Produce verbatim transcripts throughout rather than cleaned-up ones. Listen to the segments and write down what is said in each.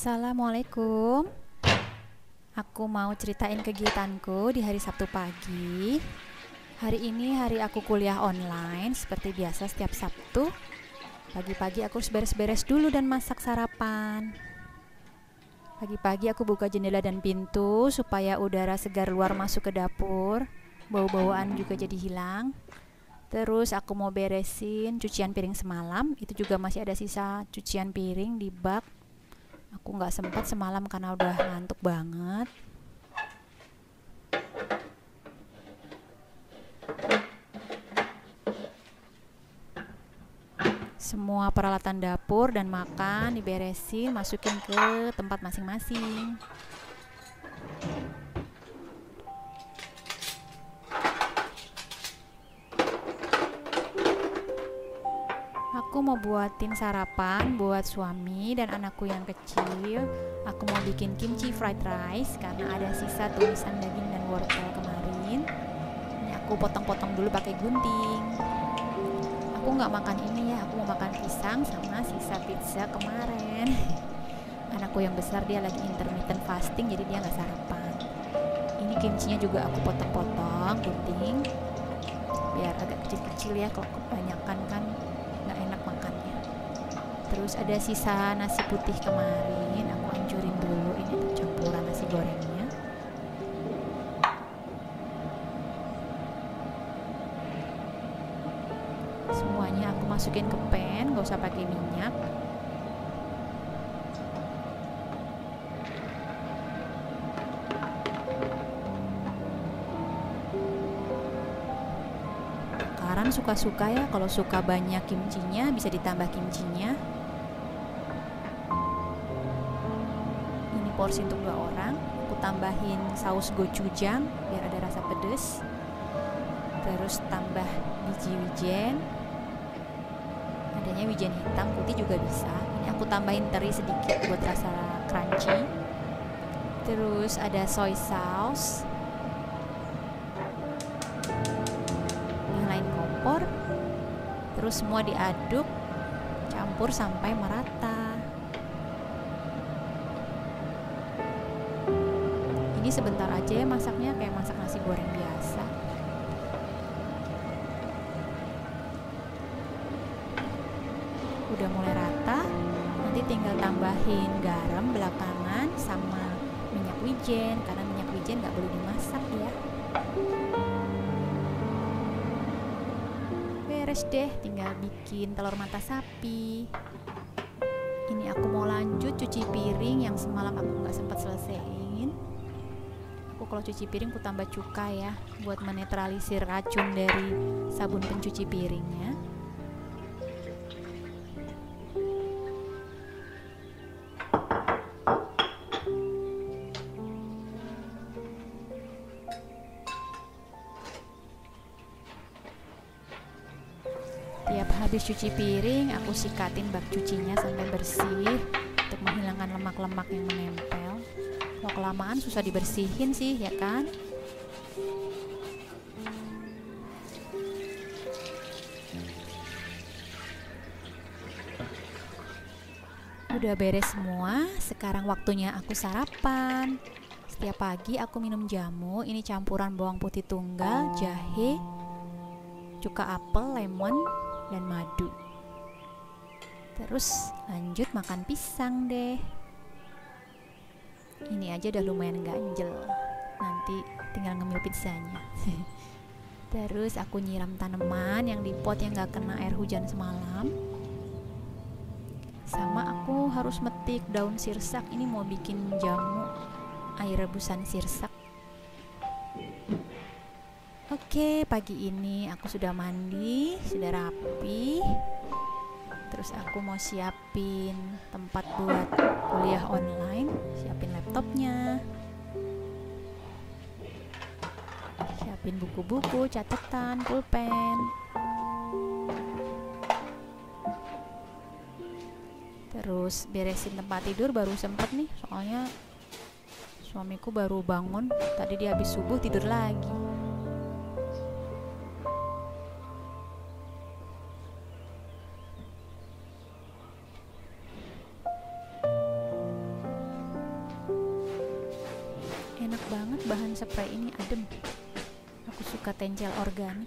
Assalamualaikum. Aku mau ceritain kegiatanku di hari Sabtu pagi. Hari ini hari aku kuliah online seperti biasa setiap Sabtu. Pagi-pagi aku harus beres-beres dulu dan masak sarapan. Pagi-pagi aku buka jendela dan pintu supaya udara segar luar masuk ke dapur. Bau-bauan juga jadi hilang. Terus aku mau beresin cucian piring semalam. Itu juga masih ada sisa cucian piring di bak. Aku nggak sempat semalam karena udah ngantuk banget. Semua peralatan dapur dan makan diberesin, masukin ke tempat masing-masing. Aku mau buatin sarapan buat suami dan anakku yang kecil. Aku mau bikin kimchi fried rice karena ada sisa tumisan daging dan wortel kemarin. Ini aku potong-potong dulu pakai gunting. Aku nggak makan ini ya, aku mau makan pisang sama sisa pizza kemarin. Anakku yang besar dia lagi intermittent fasting, jadi dia nggak sarapan. Ini kimchinya juga aku potong-potong gunting biar agak kecil-kecil ya, kalau kebanyakan kan nggak enak makannya. Terus ada sisa nasi putih kemarin, aku hancurin dulu. Ini tuh campuran nasi gorengnya. Semuanya aku masukin ke pan, gak usah pakai minyak. Takaran suka-suka ya, kalau suka banyak kimchinya bisa ditambah kimchinya. Ini porsi untuk dua orang. Aku tambahin saus gochujang biar ada rasa pedes. Terus tambah biji wijen. Adanya wijen hitam, putih juga bisa. Ini aku tambahin teri sedikit buat rasa crunchy. Terus ada soy sauce. Nyalain kompor. Terus semua diaduk, campur sampai merata. Ini sebentar aja ya masaknya, kayak masak nasi goreng biasa. Udah mulai rata, nanti tinggal tambahin garam belakangan sama minyak wijen, karena minyak wijen nggak boleh dimasak ya. Beres deh, tinggal bikin telur mata sapi. Ini aku mau lanjut cuci piring yang semalam aku nggak sempat selesaiin. Aku kalau cuci piring aku tambah cuka ya, buat menetralisir racun dari sabun pencuci piringnya. Tiap habis cuci piring, aku sikatin bak cucinya sampai bersih untuk menghilangkan lemak-lemak yang menempel. Kalau kelamaan susah dibersihin sih, ya kan? Udah beres semua, sekarang waktunya aku sarapan. Setiap pagi aku minum jamu, ini campuran bawang putih tunggal, jahe, cuka apel, lemon, dan madu. Terus lanjut makan pisang deh. Ini aja udah lumayan ganjel. Nanti tinggal ngemil pizzanya. Terus aku nyiram tanaman yang di pot yang gak kena air hujan semalam. Sama aku harus metik daun sirsak. Ini mau bikin jamu air rebusan sirsak. Oke, pagi ini aku sudah mandi, sudah rapi. Terus aku mau siapin tempat buat kuliah online, siapin laptopnya, siapin buku-buku, catatan, pulpen. Terus beresin tempat tidur, baru sempet nih, soalnya suamiku baru bangun, tadi dia habis subuh tidur lagi. bahan spray ini adem. Aku suka tencel organik.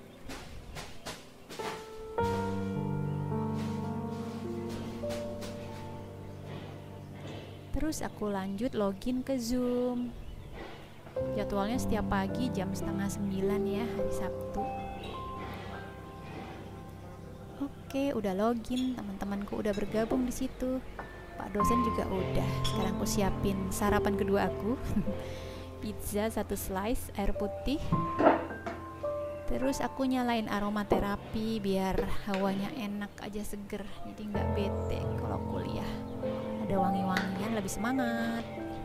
Terus aku lanjut login ke Zoom. Jadwalnya setiap pagi jam setengah sembilan ya, hari Sabtu. Oke, udah login, teman-temanku udah bergabung di situ. Pak dosen juga udah. Sekarang aku siapin sarapan kedua aku. Pizza satu slice, air putih. Terus aku nyalain aromaterapi biar hawanya enak aja, seger. Jadi nggak bete kalau kuliah. Ada wangi-wangian, lebih semangat.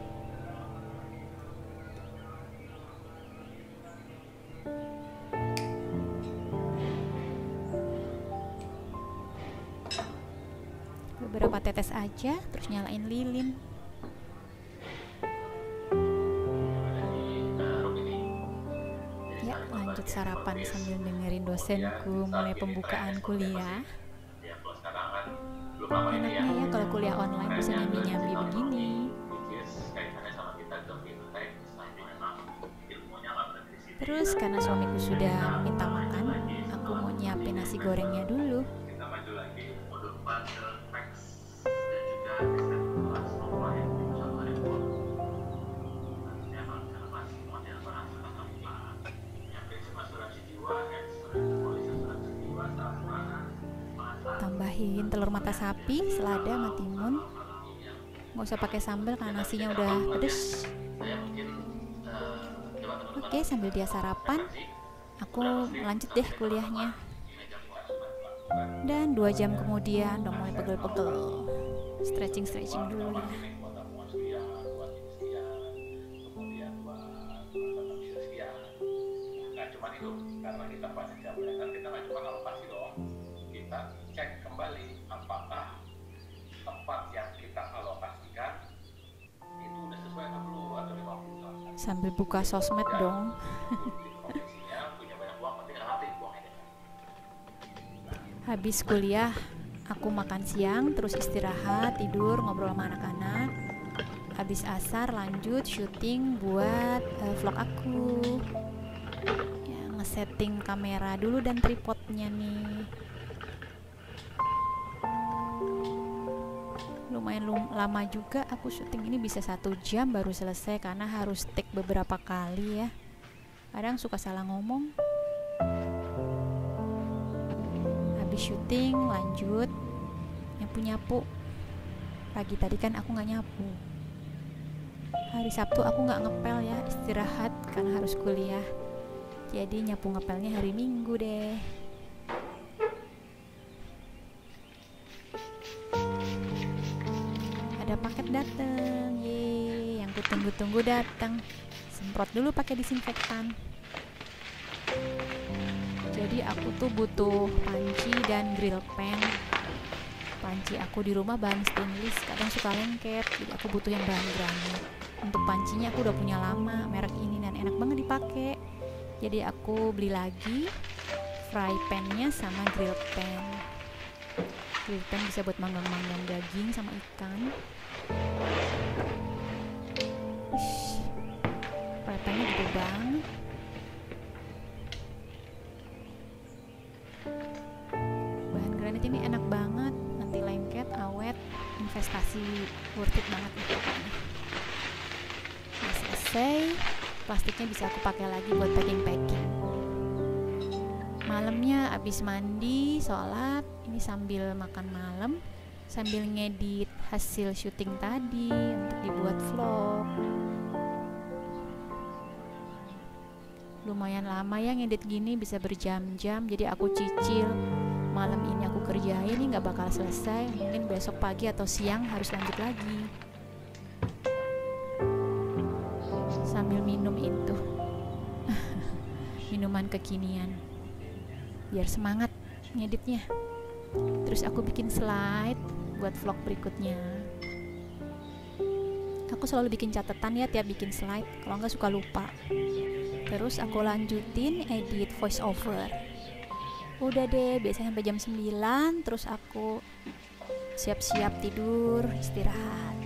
Beberapa tetes aja, terus nyalain lilin. Ya, lanjut sarapan sambil dengerin dosenku mulai pembukaan kuliah. Enaknya ya kalau kuliah online bisa nyambi-nyambi begini. Terus karena suamiku sudah minta makan, aku mau nyiapin nasi gorengnya dulu. Tambahin telur mata sapi, selada, sama timun. Nggak usah pakai sambal karena nasinya udah pedes. Oke, sambil dia sarapan, aku lanjut deh kuliahnya. Dan dua jam kemudian udah mulai pegel-pegel. Stretching-stretching dulu ya. Karena kita pada jam kan kita nggak cuma alokasi doang, kita cek kembali apakah tempat yang kita alokasikan itu udah sesuai enam puluh atau lima puluh. Sambil buka sosmed dong. Habis kuliah, aku makan siang, terus istirahat, tidur, ngobrol sama anak-anak. Habis asar lanjut syuting buat uh, vlog aku. Ya, ngesetting kamera dulu dan tripodnya nih. Lumayan lum- lama juga aku syuting ini, bisa satu jam baru selesai karena harus take beberapa kali ya. Kadang suka salah ngomong. Habis syuting lanjut nyapu-nyapu. Pagi tadi kan aku nggak nyapu. Hari Sabtu aku nggak ngepel ya, istirahat karena harus kuliah. Jadi nyapu ngepelnya hari Minggu deh. Ada paket dateng, ye, yang kutunggu-tunggu datang. Semprot dulu pakai disinfektan. Jadi aku tuh butuh panci dan grill pan. Panci aku di rumah bahan stainless, kadang suka lengket, jadi aku butuh yang bahan granit. Untuk pancinya aku udah punya lama, merek ini, dan enak banget dipakai. Jadi aku beli lagi fry pan-nya sama grill pan. Grill pan bisa buat manggang-manggang daging sama ikan. Ush, fry pan-nya gede banget. Bahan granit ini enak banget, nanti lengket, awet, investasi worth it banget nih pokoknya. Nah, selesai, plastiknya bisa aku pakai lagi buat packing-packing. Malamnya abis mandi, sholat, ini sambil makan malam, sambil ngedit hasil syuting tadi untuk dibuat vlog. Lumayan lama ya ngedit gini, bisa berjam-jam, jadi aku cicil. Malam ini aku kerjain, ini nggak bakal selesai, mungkin besok pagi atau siang harus lanjut lagi. Sambil minum itu minuman kekinian biar semangat ngeditnya. Terus aku bikin slide buat vlog berikutnya. Aku selalu bikin catatan ya tiap bikin slide, kalau nggak suka lupa. Terus aku lanjutin edit voice over. Udah deh, biasanya sampai jam sembilan, terus aku siap-siap tidur, istirahat.